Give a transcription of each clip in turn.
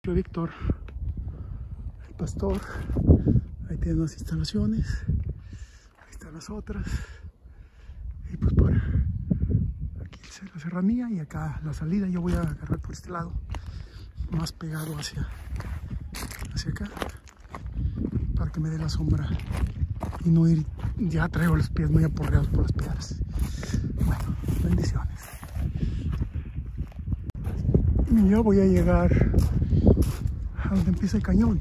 maestro Víctor, el pastor. Ahí tienen las instalaciones, ahí están las otras. Y pues por aquí la serranía y acá la salida. Yo voy a agarrar por este lado, más pegado hacia acá, para que me dé la sombra y no ir. Ya traigo los pies muy aporreados por las piedras. Bueno, bendiciones. Y yo voy a llegar a donde empieza el cañón.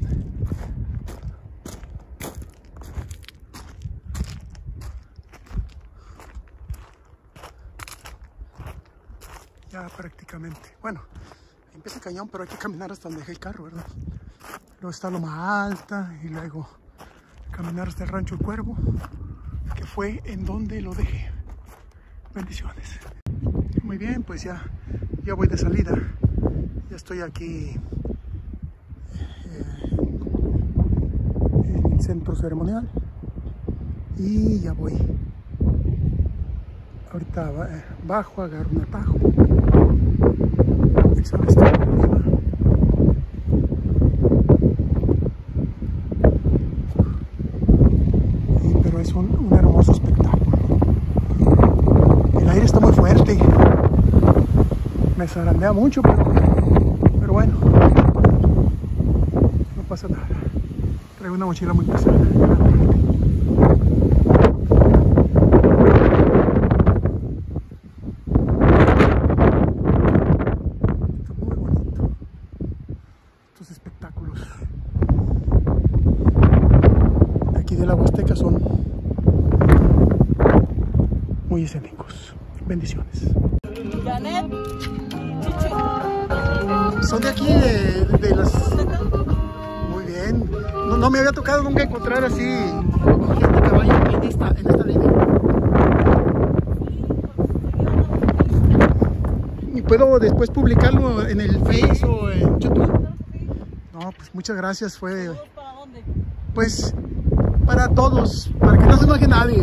Ya prácticamente. Bueno, empieza el cañón, pero hay que caminar hasta donde dejé el carro, ¿verdad? Luego está Loma Alta y luego caminar hasta el Rancho El Cuervo, que fue en donde lo dejé. Bendiciones. Muy bien, pues ya voy de salida. Ya estoy aquí en el centro ceremonial y ya voy. Ahorita bajo, agarro un atajo. El sol está arriba. Pero es un hermoso espectáculo. El aire está muy fuerte. Me zarandea mucho, pero bueno, no pasa nada. Traigo una mochila muy pesada. Está muy bonito. Estos espectáculos de aquí de la Huasteca son muy escénicos. Bendiciones. Janet. Son de aquí, de las... Muy bien. No me había tocado nunca encontrar así cogiendo caballo en esta línea. ¿Y puedo después publicarlo en el Face o en YouTube? No, pues muchas gracias. Fue... ¿Para dónde? Pues para todos, para que no se enoje nadie.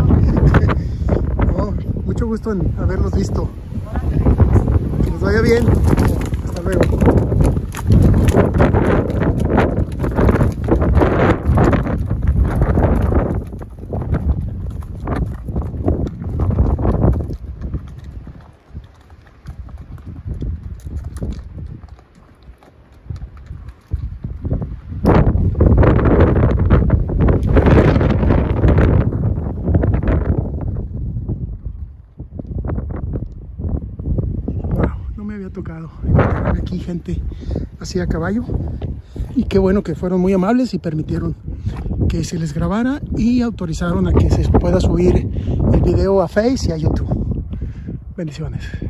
No, mucho gusto en haberlos visto. Que les vaya bien. Hasta luego. Tocado encontrar aquí gente así a caballo, y qué bueno que fueron muy amables y permitieron que se les grabara y autorizaron a que se pueda subir el video a Face y a YouTube. Bendiciones.